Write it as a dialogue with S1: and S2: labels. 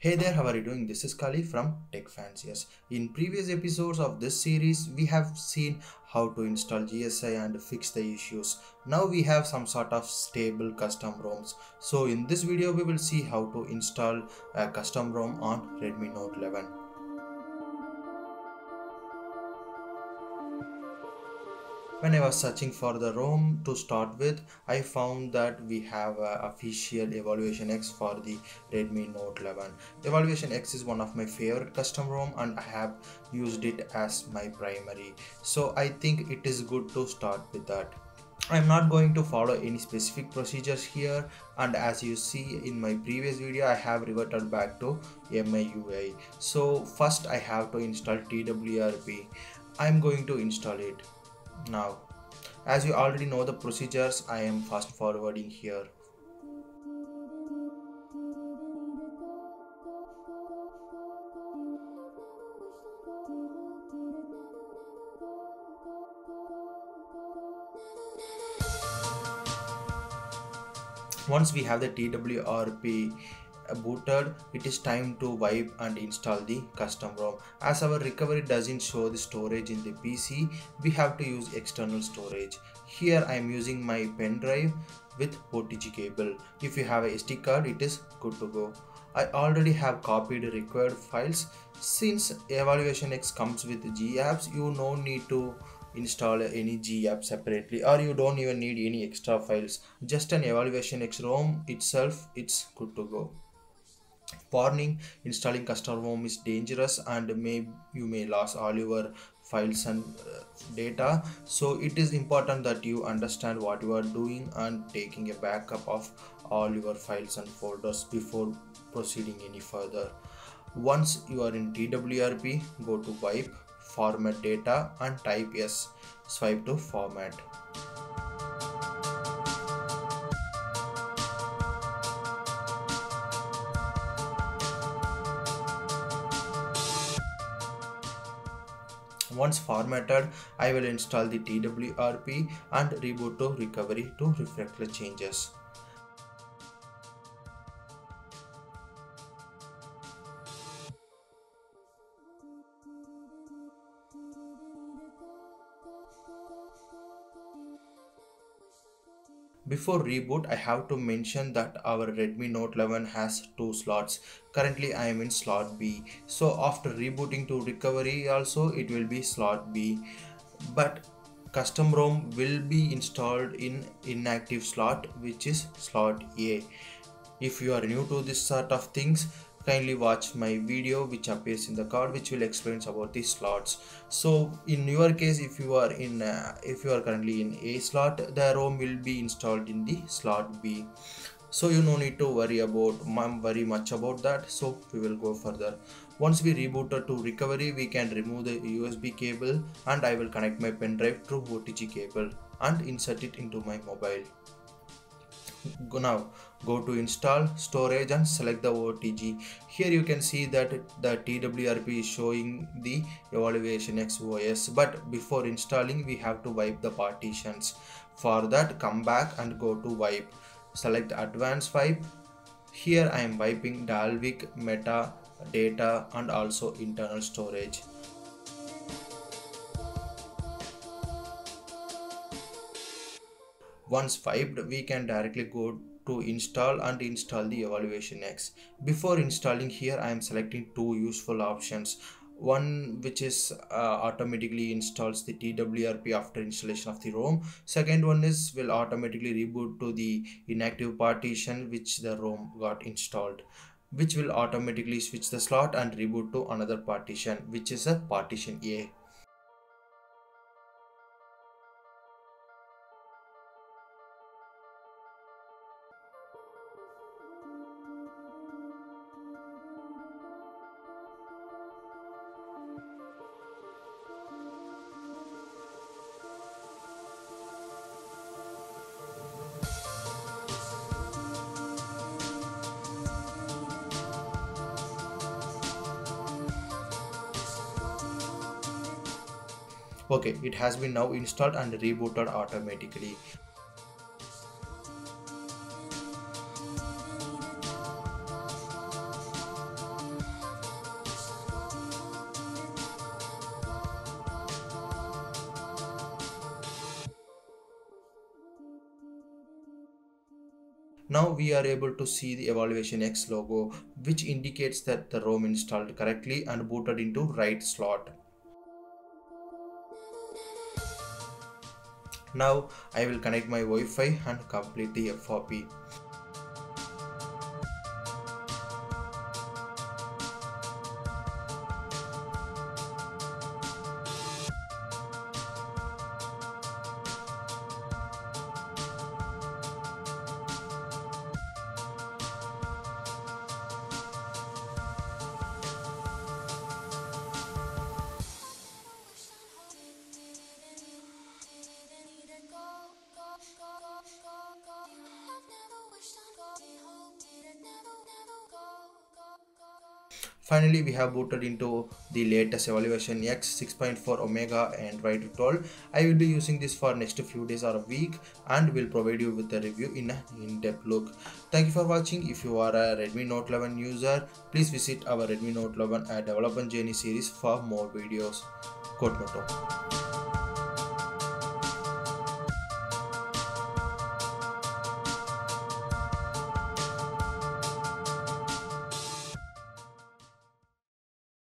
S1: Hey there, how are you doing? This is Kali from Tech Fanciers. In previous episodes of this series, we have seen how to install GSI and fix the issues. Now we have some sort of stable custom ROMs. So in this video, we will see how to install a custom ROM on Redmi Note 11. When I was searching for the ROM to start with, I found that we have a official Evaluation X for the Redmi Note 11. Evaluation X is one of my favorite custom ROM and I have used it as my primary. So I think it is good to start with that. I'm not going to follow any specific procedures here, and as you see in my previous video I have reverted back to MIUI. So first I have to install TWRP. I'm going to install it now. As you already know the procedures, I am fast forwarding here. Once we have the TWRP booted, it is time to wipe and install the custom ROM. As our recovery doesn't show the storage in the PC, we have to use external storage. Here I am using my pen drive with OTG cable. If you have a SD card, it is good to go. I already have copied required files. Since Evaluation X comes with G apps, you no need to install any G app separately, or you don't even need any extra files. Just an Evaluation X ROM itself, it's good to go. Warning: installing custom ROM is dangerous and you may lose all your files and data. So it is important that you understand what you are doing and taking a backup of all your files and folders before proceeding any further. Once you are in TWRP, go to wipe, format data and type yes, swipe to format. Once formatted, I will install the TWRP and reboot to recovery to reflect the changes. Before reboot, I have to mention that our Redmi Note 11 has two slots. Currently I am in slot B. So after rebooting to recovery also it will be slot B. But custom ROM will be installed in inactive slot, which is slot A. If you are new to this sort of things, kindly watch my video which appears in the card, which will explain about the slots. So in your case, if you are currently in A slot, the ROM will be installed in the slot B. So you no need to worry much about that. So we will go further. Once we rebooted to recovery, we can remove the USB cable and I will connect my pen drive through OTG cable and insert it into my mobile. Now go to install storage and select the OTG. Here you can see that the TWRP is showing the Evaluation X OS, but before installing we have to wipe the partitions. For that, come back and go to wipe. Select advanced wipe. Here I am wiping Dalvik, Meta, data and also internal storage. Once wiped, we can directly go to install and install the Evaluation X. Before installing, here I am selecting two useful options. One which is automatically installs the TWRP after installation of the ROM. Second one is will automatically reboot to the inactive partition which the ROM got installed, which will automatically switch the slot and reboot to another partition, which is a partition A. Okay, it has been now installed and rebooted automatically. Now we are able to see the evaluation X logo, which indicates that the ROM installed correctly and booted into right slot. Now I will connect my Wi-Fi and complete the FRP. Finally, we have booted into the latest evaluation X 6.4 Omega Android 12. I will be using this for next few days or a week and will provide you with a review in an in-depth look. Thank you for watching. If you are a Redmi Note 11 user, please visit our Redmi Note 11 development journey series for more videos. Code Moto.